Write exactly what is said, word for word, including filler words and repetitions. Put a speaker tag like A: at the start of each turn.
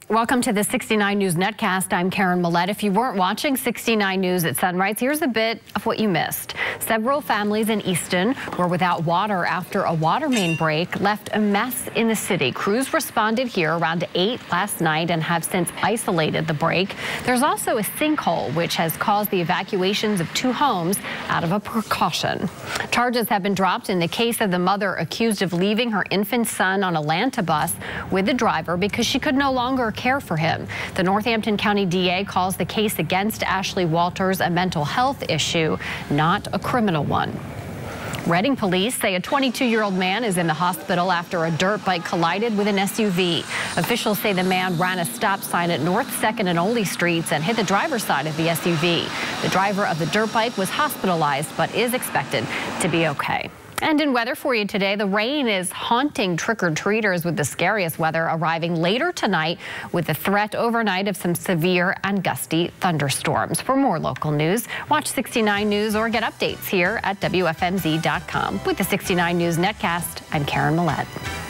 A: Welcome to the sixty-nine News Netcast. I'm Karen Millette. If you weren't watching sixty-nine News at sunrise, here's a bit of what you missed. Several families in Easton were without water after a water main break left a mess in the city. Crews responded here around eight last night and have since isolated the break. There's also a sinkhole, which has caused the evacuations of two homes out of a precaution. Charges have been dropped in the case of the mother accused of leaving her infant son on a LANTA bus with the driver because she could no longer care for him. The Northampton County D A calls the case against Ashley Walters a mental health issue, not a criminal one. Reading police say a twenty-two-year-old man is in the hospital after a dirt bike collided with an S U V. Officials say the man ran a stop sign at North second and Oley Streets and hit the driver's side of the S U V. The driver of the dirt bike was hospitalized but is expected to be okay. And in weather for you today, the rain is haunting trick-or-treaters with the scariest weather arriving later tonight with the threat overnight of some severe and gusty thunderstorms. For more local news, watch sixty-nine News or get updates here at W F M Z dot com. With the sixty-nine News Netcast, I'm Karen Millette.